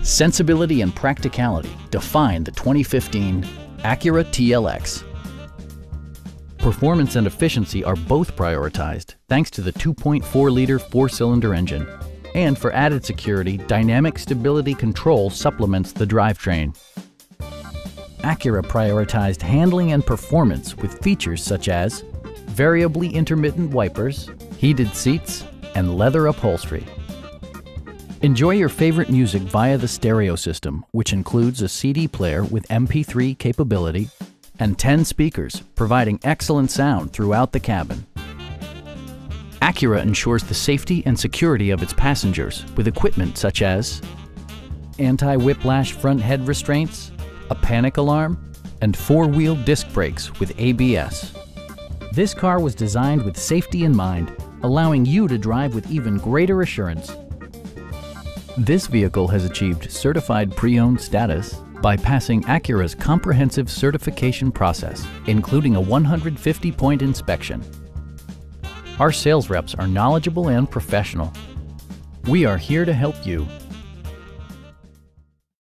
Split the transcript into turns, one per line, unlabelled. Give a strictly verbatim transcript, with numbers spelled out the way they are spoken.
Sensibility and practicality define the twenty fifteen Acura T L X. Performance and efficiency are both prioritized thanks to the two point four liter four-cylinder engine. And for added security, dynamic stability control supplements the drivetrain. Acura prioritized handling and performance with features such as variably intermittent wipers, heated seats, and leather upholstery. Enjoy your favorite music via the stereo system, which includes a C D player with M P three capability and ten speakers, providing excellent sound throughout the cabin. Acura ensures the safety and security of its passengers with equipment such as anti-whiplash front head restraints, a panic alarm, and four-wheel disc brakes with A B S. This car was designed with safety in mind, allowing you to drive with even greater assurance. This vehicle has achieved certified pre-owned status by passing Acura's comprehensive certification process, including a one hundred fifty point inspection. Our sales reps are knowledgeable and professional. We are here to help you.